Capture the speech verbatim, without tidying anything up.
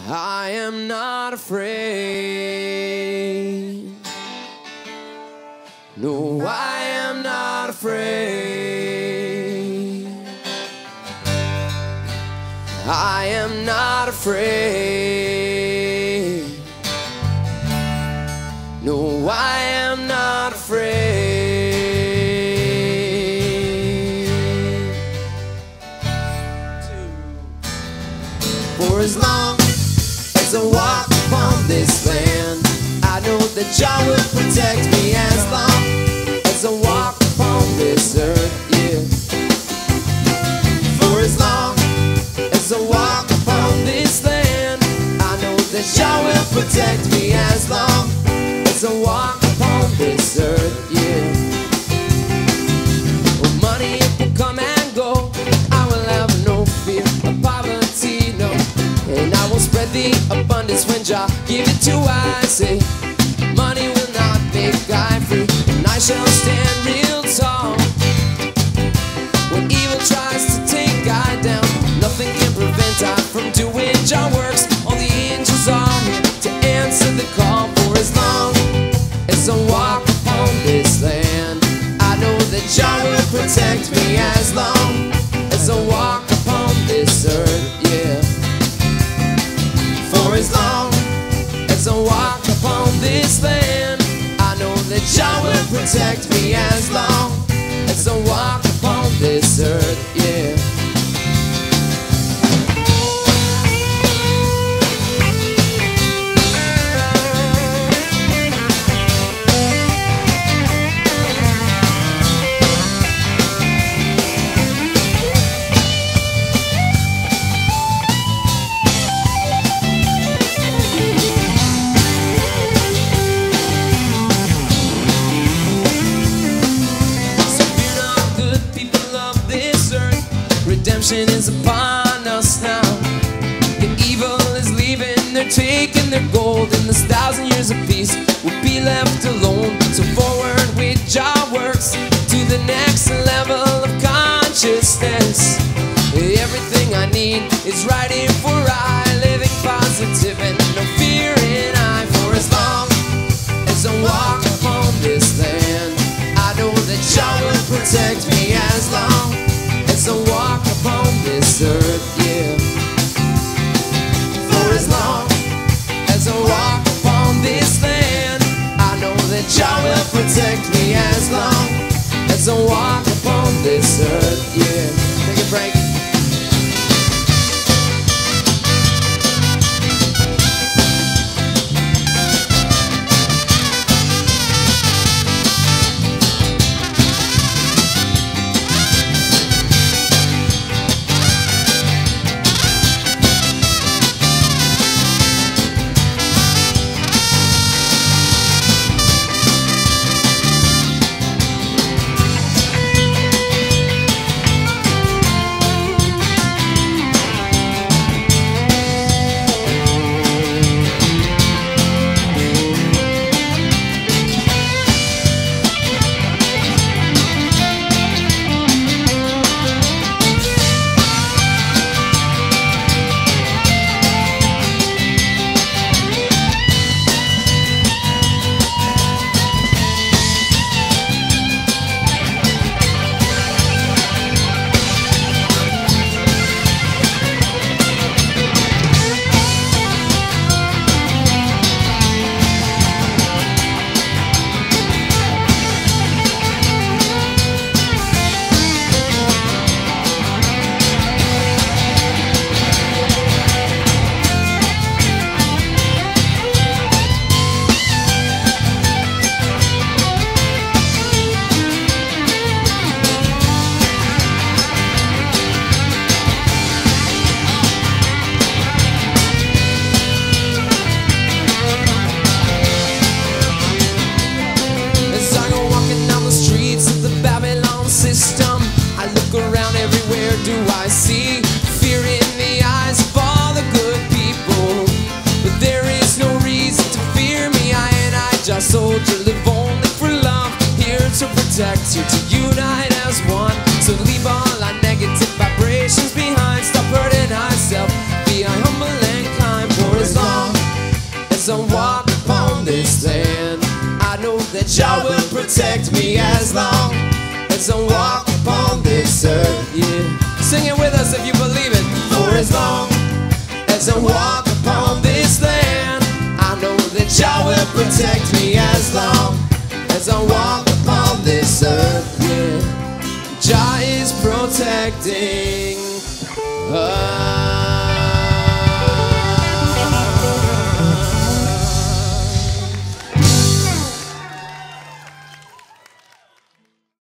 I am not afraid. No, I am not afraid. I am not afraid. No, I am not afraid. For as long as I walk upon this land, I know that Jah will protect me. As long as I walk upon this earth, yeah. For as long as I walk upon this land, I know that Jah will protect me. As long as I walk upon this earth, yeah. Well, money it will come and go, I will have no fear of poverty, no. And I will spread the abundance when Jah give it to I say, money will not make I free, and I shall stand real tall. When evil tries to take I down, nothing can prevent I from doing Jah works. All the angels are here to answer the call. For as long as I walk upon this land, I know that Jah will protect me. As long as I walk upon this earth, yeah. For as long as I walk upon this land, I know that Jah will protect me. As long as I walk upon this earth, yeah. Redemption is upon us now. The evil is leaving, they're taking their gold, and this thousand years of peace will be left alone. So forward with Jah works to the next level of consciousness. Everything I need is right here for I, living positive and no fear in I. For as long as I walk upon this land, I know that Jah will protect me. As long as I walk upon this earth, yeah. For as long as I walk upon this land, I know that Jah will protect me. As long as I walk upon this earth, yeah. Thank you, Frankie. Soldier, live only for love, here to protect you, to unite as one. So leave all our negative vibrations behind, stop hurting ourselves, be humble and kind. For that Jah will protect me as long as I walk upon this earth. Yeah, sing it with us if you believe it. For as long as I walk upon this land, I know that Jah will protect me as long as I walk upon this earth. Yeah, Jah is protecting